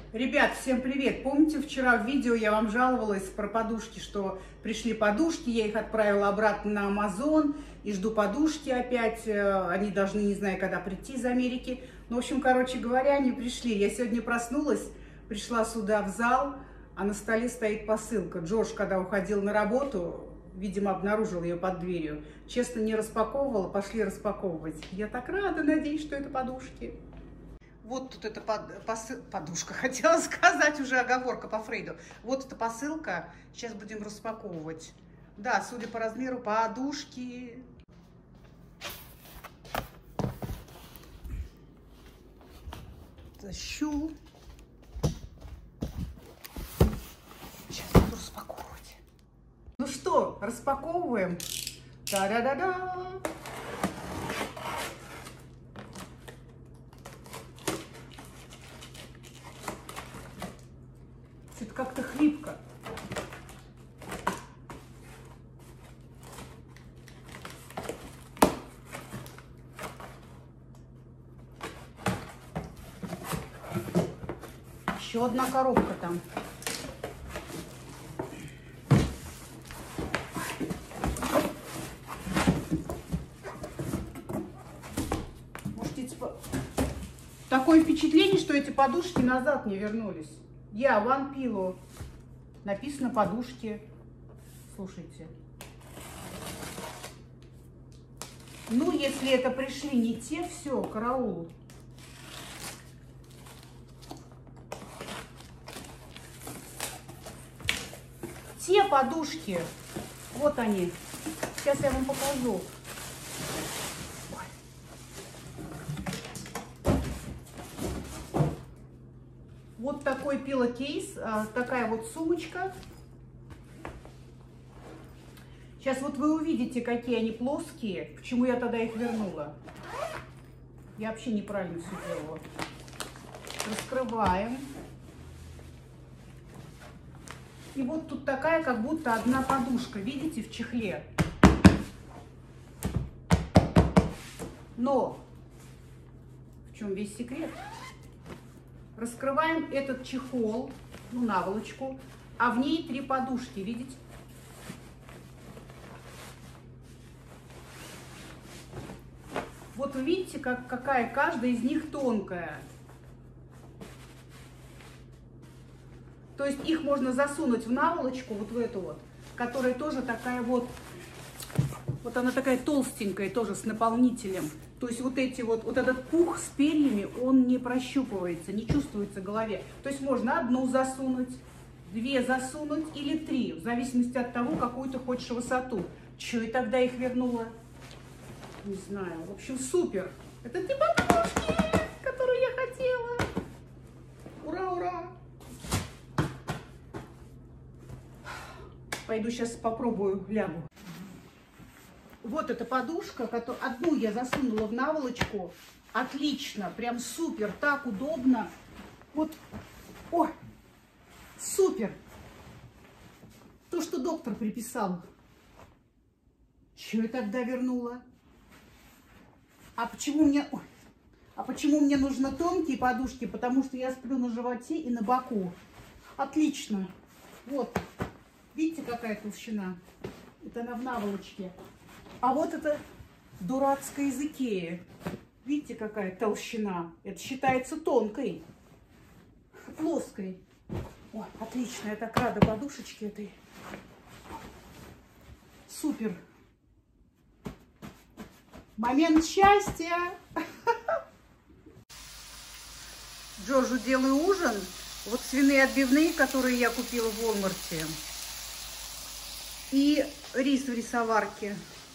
Ребят, всем привет! Помните, вчера в видео я вам жаловалась про подушки, что пришли подушки, я их отправила обратно на Amazon и жду подушки опять. Они должны, не знаю, когда прийти из Америки. Ну, в общем, короче говоря, они пришли. Я сегодня проснулась, пришла сюда в зал, а на столе стоит посылка. Джордж, когда уходил на работу, видимо, обнаружил ее под дверью. Честно, не распаковывала, пошли распаковывать. Я так рада, надеюсь, что это подушки. Вот тут эта подушка, хотела сказать, уже оговорка по Фрейду. Вот эта посылка, сейчас будем распаковывать. Да, судя по размеру подушки. Тащу. Сейчас буду распаковывать. Ну что, распаковываем. Та-да-да-да. Это как-то хлипко. Еще одна коробка там. Можете такое впечатление, что эти подушки назад не вернулись. Я One Pillow. Написано подушки. Слушайте. Ну, если это пришли не те, все, караул. Те подушки. Вот они. Сейчас я вам покажу. Вот такой пиллокейс, такая вот сумочка. Сейчас вот вы увидите, какие они плоские, почему я тогда их вернула. Я вообще неправильно все делала. Раскрываем. И вот тут такая, как будто одна подушка, видите, в чехле. Но в чем весь секрет? Раскрываем этот чехол, ну, наволочку, а в ней 3 подушки, видите? Вот вы видите, какая каждая из них тонкая. То есть их можно засунуть в наволочку, вот в эту вот, которая тоже такая вот она такая толстенькая, тоже с наполнителем. То есть вот этот пух с перьями, он не прощупывается, не чувствуется в голове. То есть можно одну засунуть, 2 засунуть или 3, в зависимости от того, какую ты хочешь высоту. Чё и тогда их вернула? Не знаю. В общем, супер. Это те подушки, которые я хотела. Ура, ура! Пойду сейчас попробую, лягу. Вот эта подушка, одну я засунула в наволочку. Отлично, прям супер, так удобно. Вот, о, супер. То, что доктор приписал. Чего я тогда вернула? А почему мне нужны тонкие подушки? Потому что я сплю на животе и на боку. Отлично. Вот, видите, какая толщина? Это она в наволочке. А вот это дурацкая из Икеи. Видите, какая толщина? Это считается тонкой, плоской. Ой, отлично, я так рада подушечке этой. Супер. Момент счастья. Джорджу делаю ужин. Вот свиные отбивные, которые я купила в Walmart. И рис в рисоварке.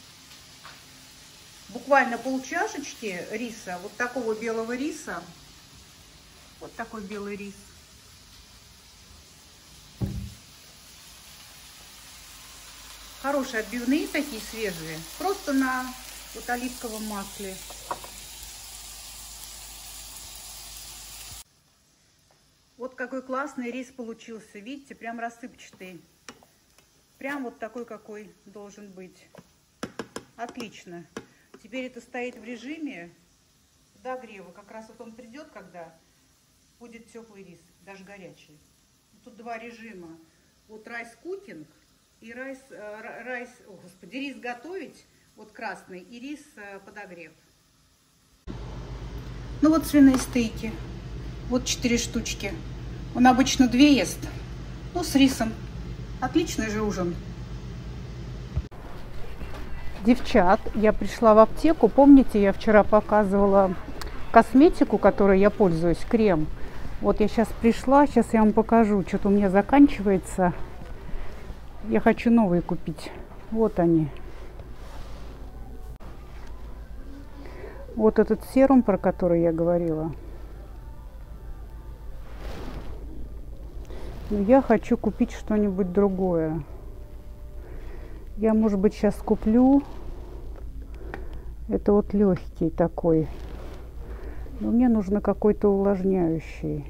Буквально полчашечки риса, вот такого белого риса. Вот такой белый рис. Хорошие отбивные, такие свежие. Просто на вот оливковом масле. Вот какой классный рис получился. Видите, прям рассыпчатый. Прям вот такой, какой должен быть. Отлично. Теперь это стоит в режиме подогрева. Как раз вот он придет, когда будет теплый рис, даже горячий. Тут два режима. Вот райс-кукинг и рис готовить, вот красный, и рис подогрев. Ну вот свиные стейки. Вот 4 штучки. Он обычно 2 ест. Ну, с рисом. Отличный же ужин. Девчат, я пришла в аптеку. Помните, я вчера показывала косметику, которой я пользуюсь, крем. Вот я сейчас пришла, сейчас я вам покажу. Что-то у меня заканчивается. Я хочу новые купить. Вот они. Вот этот серум, про который я говорила. Но я хочу купить что-нибудь другое. Я, может быть, сейчас куплю. Это вот легкий такой. Но мне нужно какой-то увлажняющий.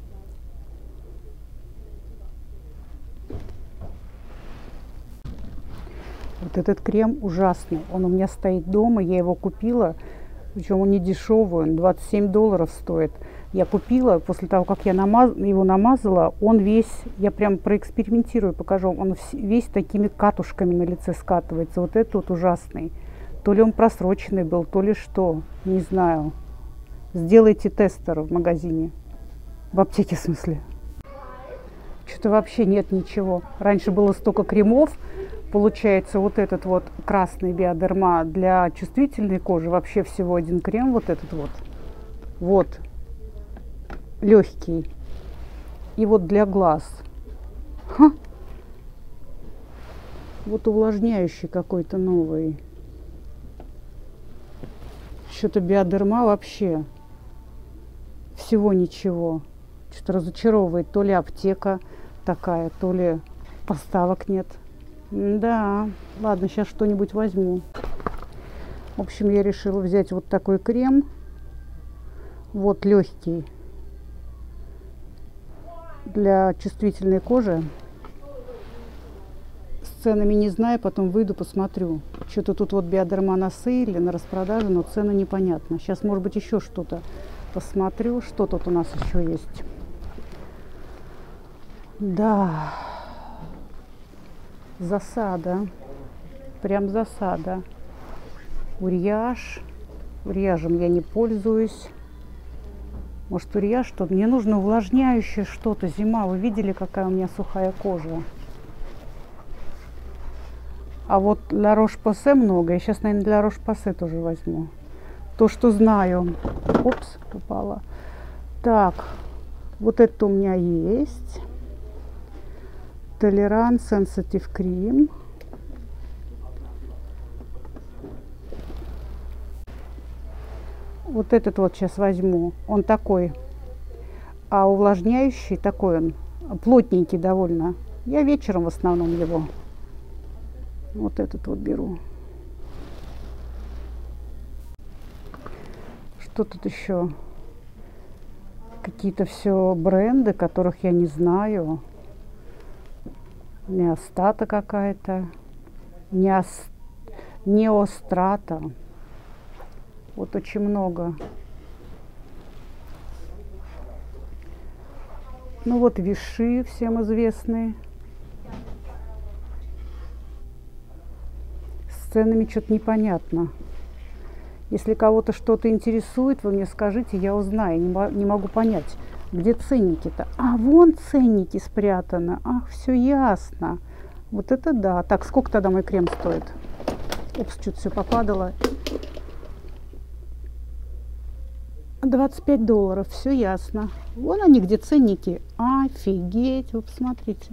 Вот этот крем ужасный. Он у меня стоит дома. Я его купила. Причем он не дешевый. Он $27 стоит. Я купила, после того, как я его намазала, он весь, я прям проэкспериментирую, покажу, он весь такими катушками на лице скатывается. Вот это вот ужасный. То ли он просроченный был, то ли что, не знаю. Сделайте тестер в магазине, в аптеке в смысле. Что-то вообще нет ничего. Раньше было столько кремов. Получается, вот этот вот красный биодерма для чувствительной кожи. Вообще всего один крем, вот этот вот. Вот. Легкий. И вот для глаз. Ха. Вот увлажняющий какой-то новый. Что-то биодерма вообще. Всего ничего. Что-то разочаровывает. То ли аптека такая, то ли поставок нет. Да, ладно, сейчас что-нибудь возьму. В общем, я решила взять вот такой крем. Вот легкий. Для чувствительной кожи. С ценами не знаю, потом выйду, посмотрю. Что-то тут вот биодерма на сейле, на распродаже, но цены непонятно. Сейчас, может быть, еще что-то посмотрю, что тут у нас еще есть. Да, засада, прям засада. Урьяж, урьяжем я не пользуюсь. Может, урьяж что-то? Мне нужно увлажняющее что-то. Зима, вы видели, какая у меня сухая кожа? А вот Ла Рош-Посе много. Я сейчас, наверное, для Рош-Посе тоже возьму. То, что знаю. Опс, упала. Так, вот это у меня есть. Толерант Sensitive Cream. Вот этот вот сейчас возьму. Он такой, а увлажняющий такой он, плотненький довольно. Я вечером в основном его. Вот этот вот беру. Что тут еще? Какие-то все бренды, которых я не знаю. Неостата какая-то. Неострата. Вот очень много. Ну вот Виши, всем известные. С ценами что-то непонятно. Если кого-то что-то интересует, вы мне скажите, я узнаю. Не могу понять, где ценники-то. А, вон ценники спрятаны. Ах, все ясно. Вот это да. Так, сколько тогда мой крем стоит? Упс, что-то все попадало. $25, все ясно. Вон они, где ценники. Офигеть, вы посмотрите.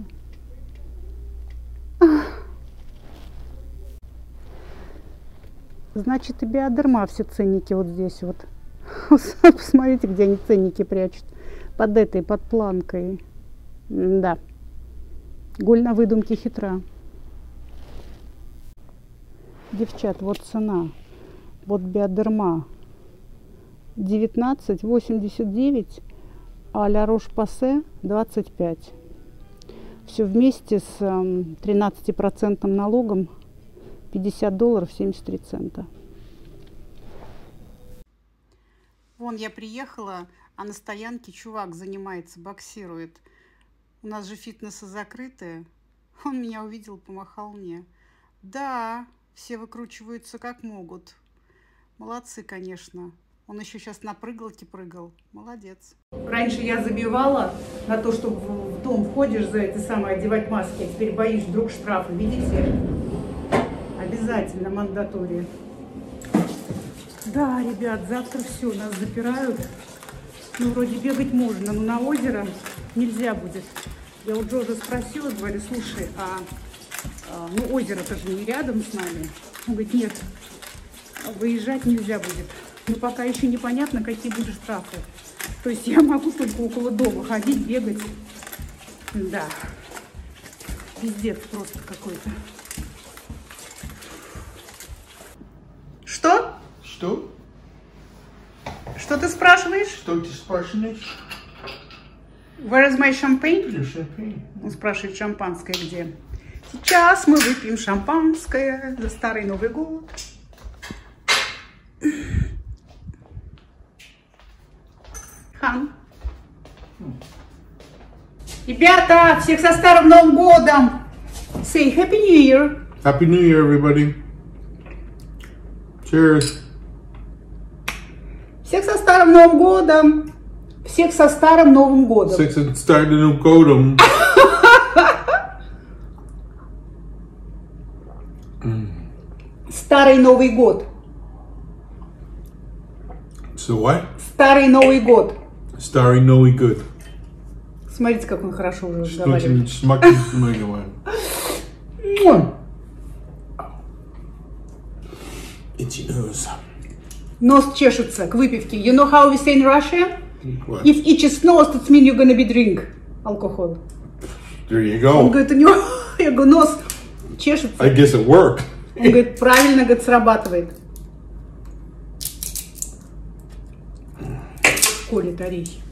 Значит, и биодерма все ценники вот здесь вот. Посмотрите, где они ценники прячут. Под этой, под планкой. Да. Голь на выдумке хитра. Девчат, вот цена. Вот биодерма. 19,89, а Ла Рош-Посе 25. Все вместе с 13% налогом $50 73 цента. Вон я приехала, А на стоянке чувак занимается, боксирует. У нас же фитнесы закрытые. Он меня увидел, помахал мне. Да, все выкручиваются как могут. Молодцы, конечно. Он еще сейчас на прыгалке прыгал. Молодец. Раньше я забивала на то, что в дом входишь за это самое одевать маски, а теперь боюсь вдруг штрафа. Видите? Обязательно мандатория. Да, ребят, завтра все, нас запирают. Ну, вроде бегать можно, но на озеро нельзя будет. Я у Джорджа спросила, говорю, слушай, ну озеро-то же не рядом с нами. Он говорит, нет, выезжать нельзя будет. Но пока еще непонятно, какие будут штрафы. То есть я могу только около дома ходить, бегать. Да, пиздец просто какой-то. Что? Что? Что ты спрашиваешь? Что ты спрашиваешь? Where is my champagne? Champagne. Он спрашивает, шампанское где? Сейчас мы выпьем шампанское за Старый Новый год. Хан. Ребята, всех со Старым Новым годом! Say Happy New Year! Happy New Year, everybody. Cheers. Всех со Старым Новым годом! Всех со Старым Новым годом! Всех со Старым Новым годом! Старый Новый год! So what? Старый Новый год! Старый Новый год. Смотрите, как он хорошо уже Что разговаривает. ты смотришь, мы говорим? Itchy nose. Нос чешется к выпивке. You know how we say in Russia? What? If itches nose, that means you're gonna be drink alcohol. There you Он go. говорит, у него, я говорю, нос чешется. I guess it worked. Он говорит, правильно, говорит, срабатывает. Колет орехи.